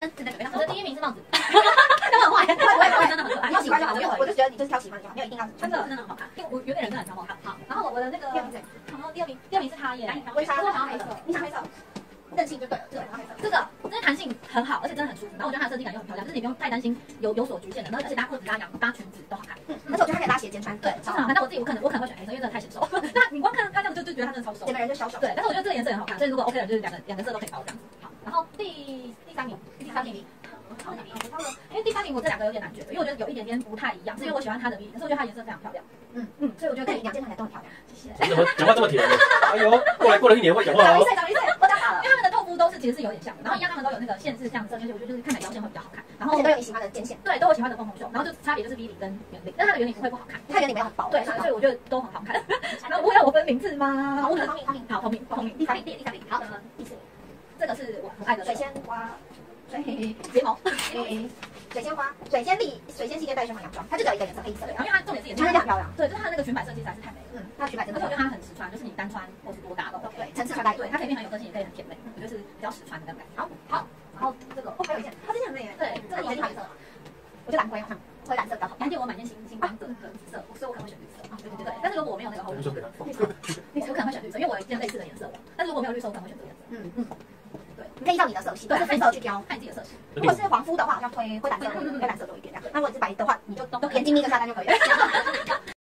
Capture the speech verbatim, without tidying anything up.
我的第一名是帽子，真的很坏，我也会真的很可爱。 你喜欢就好，因为我就觉得你就是挑喜欢的就好，没有一定要真的真的很好看，因为我有点人真的很挑好看。好，然后我我的那个第二名是，然后第二名第二名是他耶， 为啥？ 我想要黑色， 你想黑色？韧性就对了，对， 这个真的弹性很好，而且真的很舒服。然后我觉得它的设计感又很漂亮，就是你不用太担心有有所局限的，然后而且搭裤子、搭洋、搭裙子都好看。 嗯，而且我觉得它可以搭斜肩穿， 对，超好看。但我自己我可能我可能会选黑色，因为真的太显瘦。那你光看它这样就就觉得它真的超瘦， 整个人就小手。 对，但是我觉得这个颜色也很好看，所以如果 OK 的，就是两个两个色都可以包这样子。好，然后第第三名，第三名。好，因为第三名我这两个有点难选，因为我觉得有一点点不太一样，是因为我喜欢它的 V， 可是我觉得它颜色非常漂亮。嗯嗯，所以我觉得可以两件看起来都很漂亮。谢谢。 你怎么讲话这么甜？哎呦，过来过了一年会讲话哦。 长一岁，长一岁，我长大了。 因为他们的透肤都是其实是有点像的，然后一样他们都有那个线是这样色，而且我觉得就是看起来腰线会比较好看。然后都有你喜欢的肩线， 对，都有喜欢的蓬蓬袖，然后就差别就是 V 领跟圆领，但它的圆领不会不好看， 它圆领没有很薄。 对，所以我觉得都很好看。然后我要我分名字吗？ 好，我们同名同名， 好，同名同名，第三名，第第三名，好，第四名，这个是我很爱的水仙花。 睫毛， 水仙花，水仙丽，水仙系列带胸的洋装，它就只有一个颜色，黑色的。 然后因为它重点是颜色真的很漂亮， 对，就是它的那个裙摆设计实在是太美了。 嗯，它的裙摆真的， 而且我觉得它很实穿，就是你单穿或是多搭都 OK。 对，层次穿搭， 对，它可以变很有个性，也可以很甜美，我觉得是比较实穿的那种感觉。好，好，然后这个哦，还有一件，它这件很美耶。 对，这个颜色， 我觉得蓝灰好像灰蓝色比较好。 蓝天我买件星星光泽的紫色，所以我可能会选绿色。啊，对对对。但是如果我没有那个红色，我可能会选绿色，因为我有一件类似的颜色的。但是如果没有绿色，我可能会选这个颜色。 嗯嗯。对，你可以依照你的色系，对，黑色去挑， 看你自己的色系。 如果是黄肤的话，好像推灰蓝色，灰蓝色多一点这样。那如果是白的话，你就都填精密跟下单就可以了。